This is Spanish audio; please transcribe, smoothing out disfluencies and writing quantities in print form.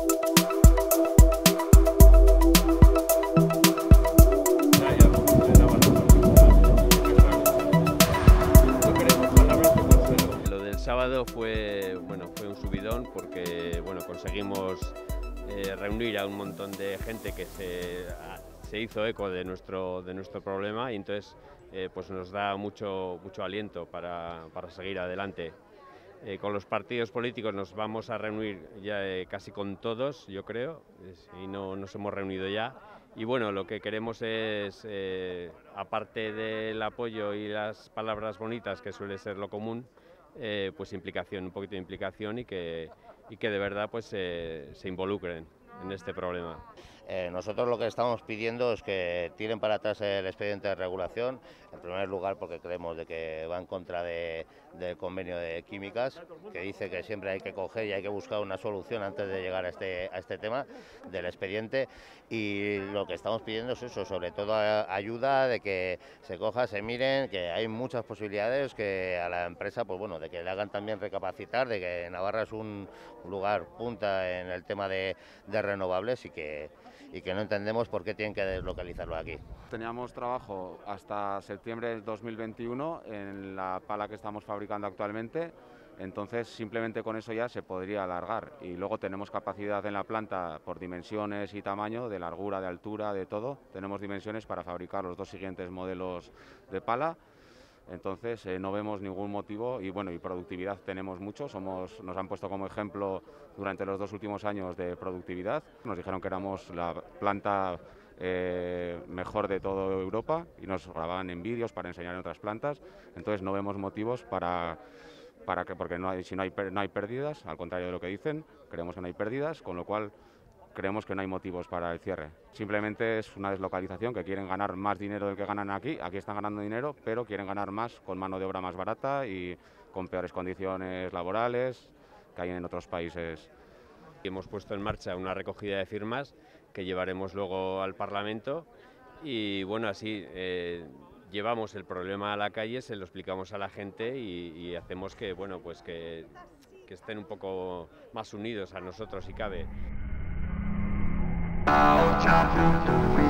Lo del sábado fue un subidón porque conseguimos reunir a un montón de gente que se hizo eco de nuestro problema y entonces pues nos da mucho aliento para seguir adelante. Con los partidos políticos nos vamos a reunir ya casi con todos, yo creo, y no nos hemos reunido ya. Y bueno, lo que queremos es, aparte del apoyo y las palabras bonitas, que suele ser lo común, pues implicación, un poquito de implicación y que de verdad pues se involucren en este problema. Nosotros lo que estamos pidiendo es que tiren para atrás el expediente de regulación, en primer lugar porque creemos de que va en contra del convenio de químicas, que dice que siempre hay que coger y hay que buscar una solución antes de llegar a este tema del expediente, y lo que estamos pidiendo es eso, sobre todo ayuda de que se coja, se miren, que hay muchas posibilidades, que a la empresa pues bueno, de que le hagan también recapacitar, de que Navarra es un lugar punta en el tema de renovables y que no entendemos por qué tienen que deslocalizarlo aquí. Teníamos trabajo hasta septiembre del 2021 en la pala que estamos fabricando actualmente, entonces simplemente con eso ya se podría alargar, y luego tenemos capacidad en la planta por dimensiones y tamaño, de largura, de altura, de todo, tenemos dimensiones para fabricar los dos siguientes modelos de pala. Entonces no vemos ningún motivo y productividad tenemos mucho, nos han puesto como ejemplo durante los 2 últimos años de productividad, nos dijeron que éramos la planta mejor de toda Europa y nos grababan en vídeos para enseñar en otras plantas, entonces no vemos motivos porque no hay pérdidas, al contrario de lo que dicen, creemos que no hay pérdidas, con lo cual creemos que no hay motivos para el cierre. Simplemente es una deslocalización, que quieren ganar más dinero del que ganan aquí están ganando dinero, pero quieren ganar más con mano de obra más barata y con peores condiciones laborales que hay en otros países. Hemos puesto en marcha una recogida de firmas que llevaremos luego al Parlamento y así llevamos el problema a la calle, se lo explicamos a la gente y hacemos que estén un poco más unidos a nosotros si cabe.